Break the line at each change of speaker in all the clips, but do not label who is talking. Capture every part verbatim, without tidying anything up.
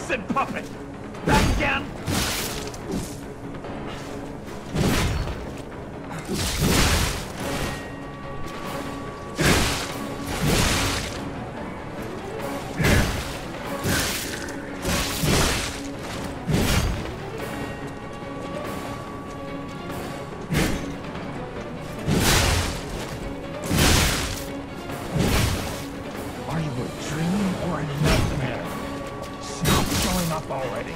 acid puppet! Back again!
Are you a dream or a nightmare? Stop showing up already.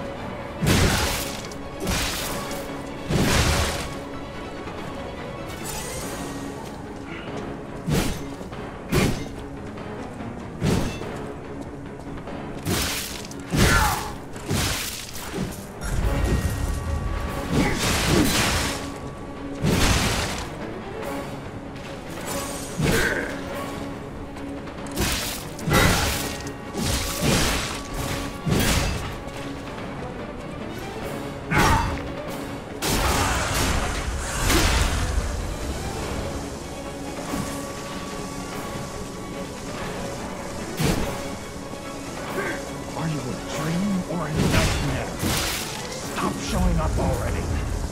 Are you a dream or a nightmare? Stop showing up already.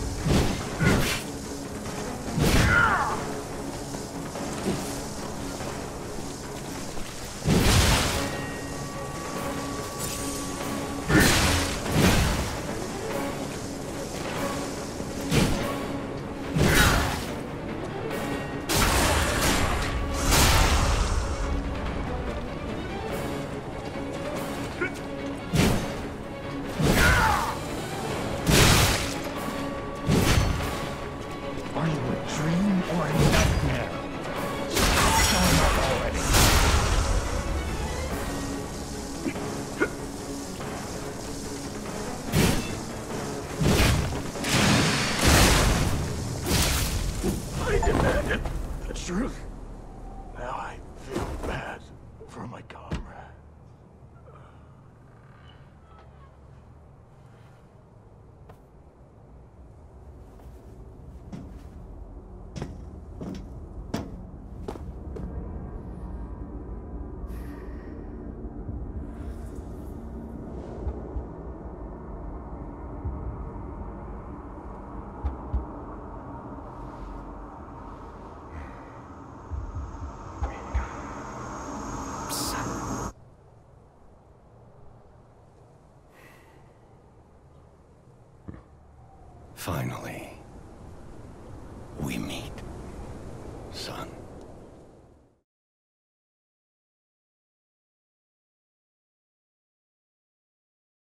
Are you a dream or a nightmare? Stop showing up already.
I demanded the truth. Now I feel bad for my comrade.
Finally, we meet.